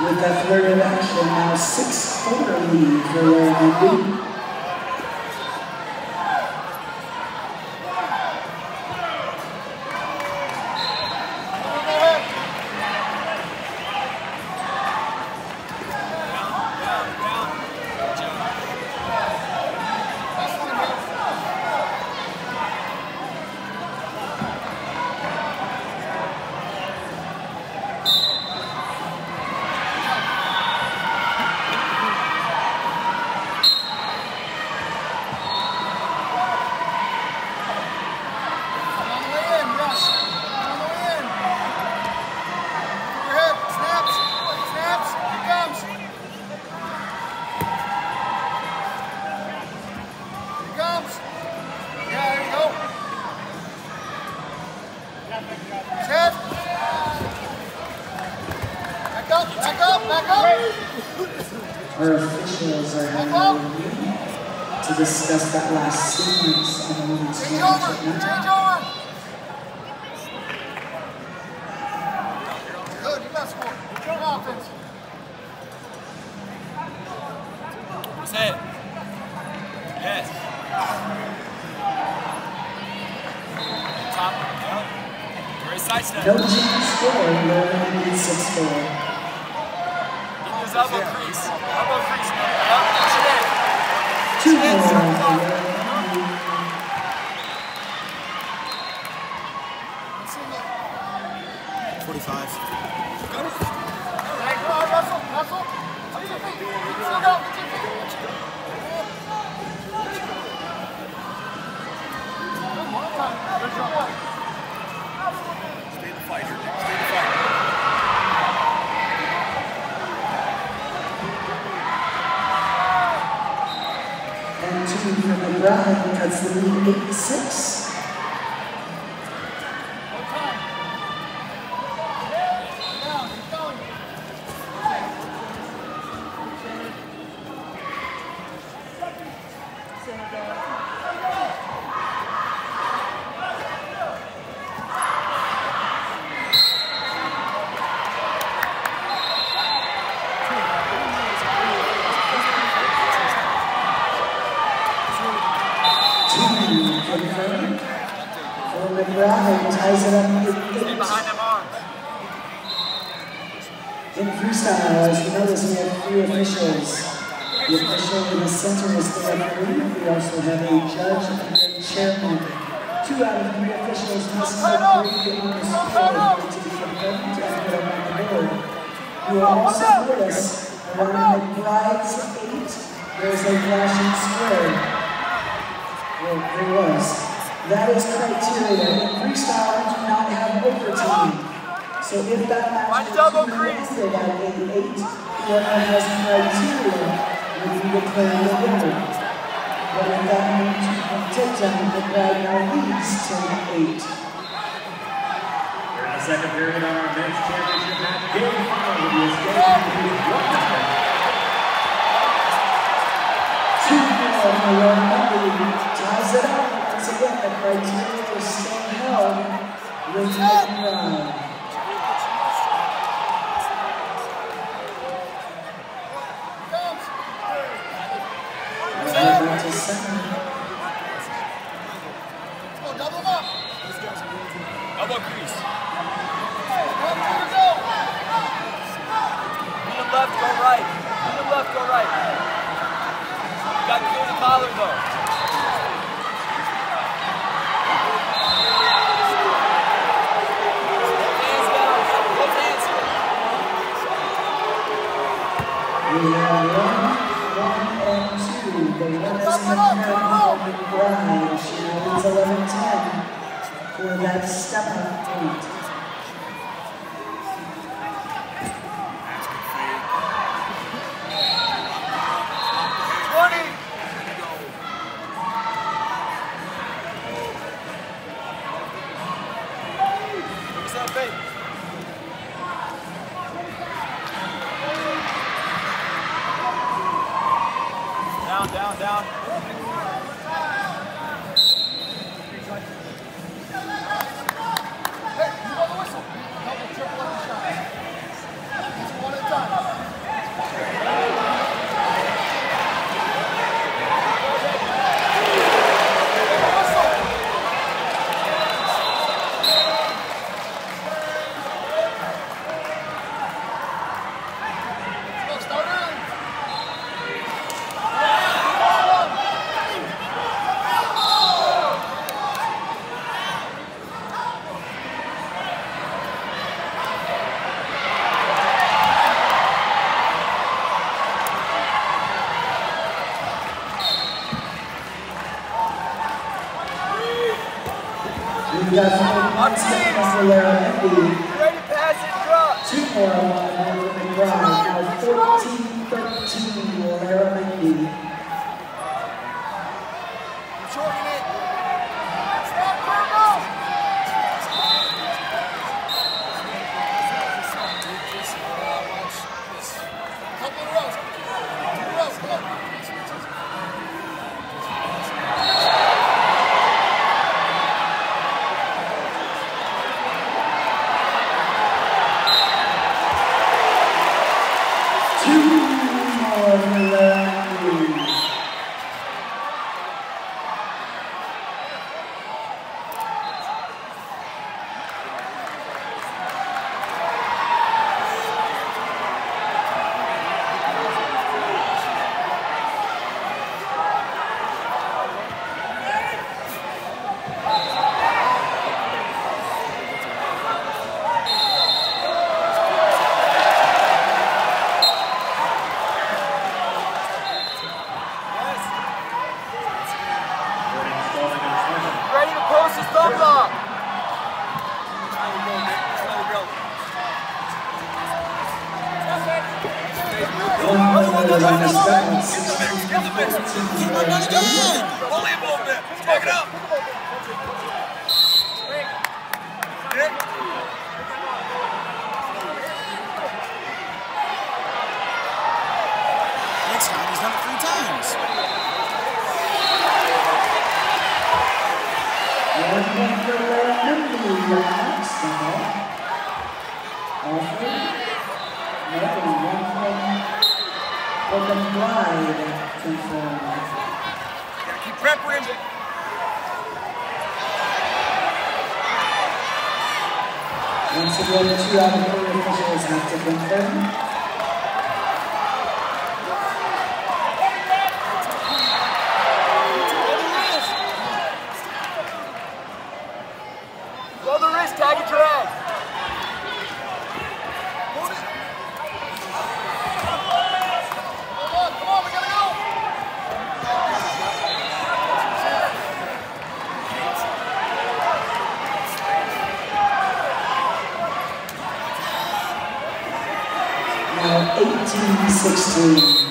With that flurry of action, now 6-4 lead for Royal. Our officials are having a meeting to discuss that last sequence of the women's championship match. Good, you got score. Good offense. Say it. Yes. Top. Yep. Great side step. No change score, Royal 6-4. Elbow crease. Elbow crease. Yep. Push it in. 2 more. 45. Stay the fighter, Nick. Stay the fighter. And 2 for McBride cuts the lead 8-6. McBride ties it up with 8. Behind them arms. In freestyle, as you notice, we have 3 officials. The official in the center is the referee. We also have a judge and a chairman. 2 out of 3 officials must agree on the score to be confirmed and put up on the board. You will also notice around McBride's 8, there's a flashing square. Well, there was. That is criteria. In freestyle, we do not have overtime. So if that match is ended at 8-8, whoever has criteria will be declared the winner. But if that means you can take down, McBride now leads 10-8. We're in the second period on our men's championship match. Game 5 of the escape is 1-0. 2-4 for Royal Rumble. Ties it up. Once again, the criteria is still held with McBride. Back to second. Double up. Elbow crease. Lean left, go right. Lean left, go right. You got to clear the collar though. We have 1 and 2. The women's McBride. She leads 11-10 for that step-up 8. Down, down. Hey. We've got 4 seconds for Lara Mendy. Ready, pass it, drop. 2 more on McBride. Now 14-13 Lara Mendy. Shorten it. Stop, Purple. Couple of rows. Come on. 2 more for Lara Mendy. Ready to post his thumbs up. Only a little bit. Back it up. Nick. Next time, he's done it 3 times. One point for Lara Mendy. Alfred. Another 1 point for McBride. Confirmed. Gotta keep prepping him. Once again, 2 out of 3 officials have to confirm. Blow the wrist, tag and drag. Come on, we gotta go. Now 18-16.